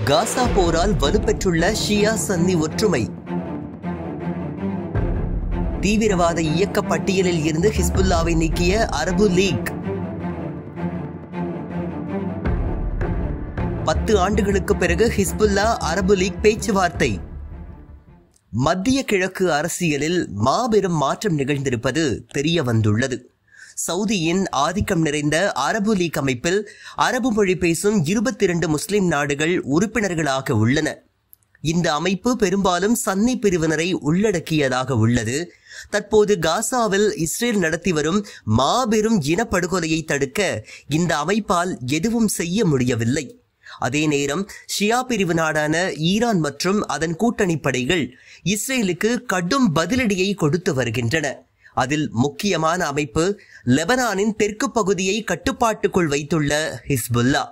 காசா போரால் வலுப்பெற்றுள்ள ஷியா சன்னி ஒற்றுமை. தீவிரவாத இயக்க பட்டியலில் இருந்து ஹிஸ்புல்லாவை நீக்கிய அரபு லீக். 10 ஆண்டுகளுக்கு பிறகு ஹிஸ்புல்லா அரபு லீக் பேச்சுவார்த்தை. மத்திய கிழக்கு அரசியலில் மாபெரும் மாற்றம் நிகழ்ந்திருப்பது தெரிய வந்துள்ளது. சவுதியின் ஆதிக்கம் நிறைந்த அரபு லீக் அமைப்பில் அரபு மொழி பேசும் 22 முஸ்லிம் நாடுகள் உறுப்பினர்களாக உள்ளன. இந்த அமைப்பு பெரும்பாலும் சன்னி பிரிவினரை உள்ளடக்கியதாக உள்ளது. தற்போது காசாவில் இஸ்ரேல் நடத்தி வரும் மாபெரும் இனப்படுகொலையை தடுக்க இந்த அமைப்பால் எதுவும் செய்ய முடியவில்லை. அதே நேரம் ஷியா பிரிவு நாடான ஈரான் மற்றும் அதன் கூட்டணி படைகள் இஸ்ரேலுக்கு கடும் பதிலடியை கொடுத்து வருகின்றன. அதில் முக்கியமான அமைப்பு லெபனானின் தெற்கு பகுதியை கட்டுப்பாட்டுக்குள் வைத்துள்ள ஹிஸ்புல்லா.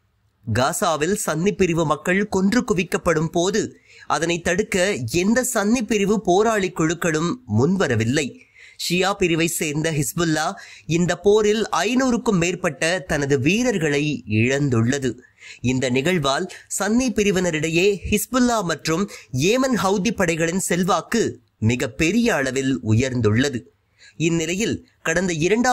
காசாவில் சன்னி பிரிவு மக்கள் கொன்று குவிக்கப்படும் போது அதனை தடுக்க எந்த சன்னி பிரிவு போராளி குழுக்களும் முன்வரவில்லை. ஷியா பிரிவை சேர்ந்த ஹிஸ்புல்லா இந்த போரில் 500க்கும் மேற்பட்ட தனது வீரர்களை இழந்துள்ளது. இந்த நிகழ்வால் சன்னி பிரிவினரிடையே ஹிஸ்புல்லா மற்றும் ஏமன் ஹவுதி படைகளின் செல்வாக்கு மிக பெரிய அளவில் உயர்ந்துள்ளது. இந்நிலையில் கடந்த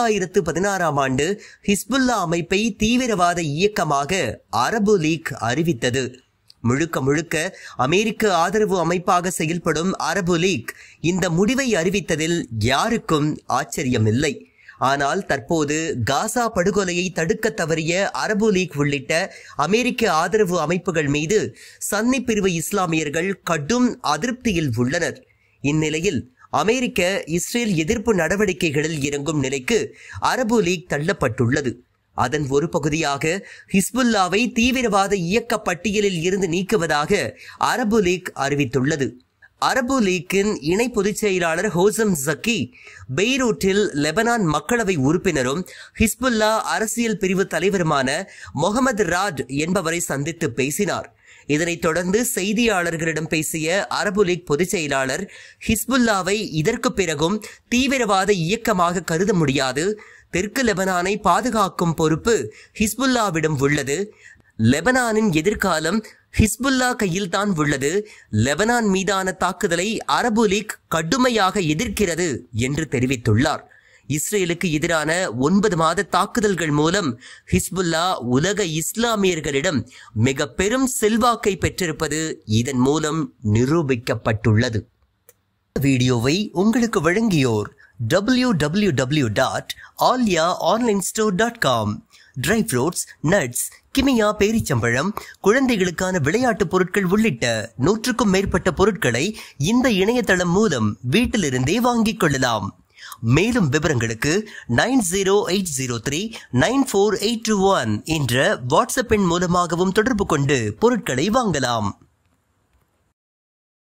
2016ஆம் ஆண்டு ஹிஸ்புல்லா அமைப்பை தீவிரவாத இயக்கமாக அரபு லீக் அறிவித்தது. முழுக்க முழுக்க அமெரிக்க ஆதரவு அமைப்பாக செயல்படும் அரபு லீக் இந்த முடிவை அறிவித்ததில் யாருக்கும் ஆச்சரியமில்லை. ஆனால் தற்போது காசா படுகொலையை தடுக்க தவறிய அரபு லீக் உள்ளிட்ட அமெரிக்க ஆதரவு அமைப்புகள் மீது சன்னி பிரிவு இஸ்லாமியர்கள் கடும் அதிருப்தியில் உள்ளனர். இந்நிலையில் அமெரிக்க இஸ்ரேல் எதிர்ப்பு நடவடிக்கைகளில் இறங்கும் நிலைக்கு அரபு லீக் தள்ளப்பட்டுள்ளது. அதன் ஒரு பகுதியாக ஹிஸ்புல்லாவை தீவிரவாத இயக்க பட்டியலில் இருந்து நீக்குவதாக அரபு லீக் அறிவித்துள்ளது. அரபு லீக்கின் இணை பொதுச் செயலாளர் ஹோசம் ஜக்கி பெய்ரூட்டில் லெபனான் மக்களவை உறுப்பினரும் ஹிஸ்புல்லா அரசியல் பிரிவு தலைவருமான முகமது ராட் என்பவரை சந்தித்து பேசினார். இதனைத் தொடர்ந்து செய்தியாளர்களிடம் பேசிய அரபு லீக் பொதுச் செயலாளர், ஹிஸ்புல்லாவை இதற்கு பிறகும் தீவிரவாத இயக்கமாக கருத முடியாது. தெற்கு லெபனானை பாதுகாக்கும் பொறுப்பு ஹிஸ்புல்லாவிடம் உள்ளது. லெபனானின் எதிர்காலம் ஹிஸ்புல்லா கையில் தான் உள்ளது. லெபனான் மீதான தாக்குதலை அரபு லீக் கடுமையாக எதிர்க்கிறது என்று தெரிவித்துள்ளார். இஸ்ரேலுக்கு எதிரான 9 மாத தாக்குதல்கள் மூலம் ஹிஸ்புல்லா உலக இஸ்லாமியர்களிடம் மிக பெரும் செல்வாக்கை பெற்றிருப்பது இதன் மூலம் நிரூபிக்கப்பட்டுள்ளது. வீடியோவை உங்களுக்கு வழங்கியோர் www.alyaonlinestore.com. ட்ரை ஃப்ரூட்ஸ், நட்ஸ், கிமியா பேரிச்சம்பழம், குழந்தைகளுக்கான விளையாட்டு பொருட்கள் உள்ளிட்ட 100க்கும் மேற்பட்ட பொருட்களை இந்த இணையதளம் மூலம் வீட்டிலிருந்தே வாங்கிக் கொள்ளலாம். மேலும் விவரங்களுக்கு 9080394821 என்ற வாட்ஸ்அப் எண் மூலமாகவும் தொடர்பு கொண்டு பொருட்களை வாங்கலாம்.